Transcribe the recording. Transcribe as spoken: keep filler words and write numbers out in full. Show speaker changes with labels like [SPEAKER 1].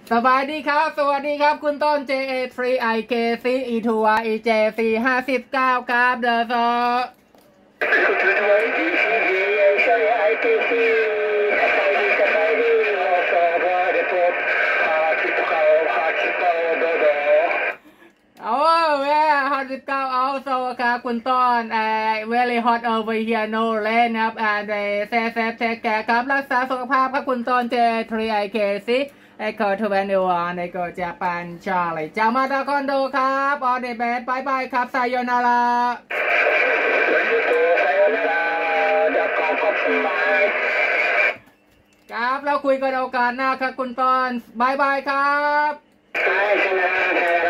[SPEAKER 1] สบายดีครับสวัสดีครับคุณต้น เจ เอ ทรี ไอ เค ซี อี ทู อาร์ อี เจ ซี ห้าสิบเก้าครับเดอะซอโอ้แม่ห้าสิบเก้าเอาโซครับคุณต้นไอ้ very hot over here no rain ครับอ่าในเซฟเซฟเทคแคร์ครับรักษาสุขภาพครับคุณต้น เจ เอ ทรี ไอ เค ซี ไอโคทเวนวันไอโคญี่ปุ่นชาลีจามาตาคอนโดครับออเดเบสบายบายครับไซโยนาราครับแล้วคุยกันโอกาสหน้าครับคุณต้นบายบายครับ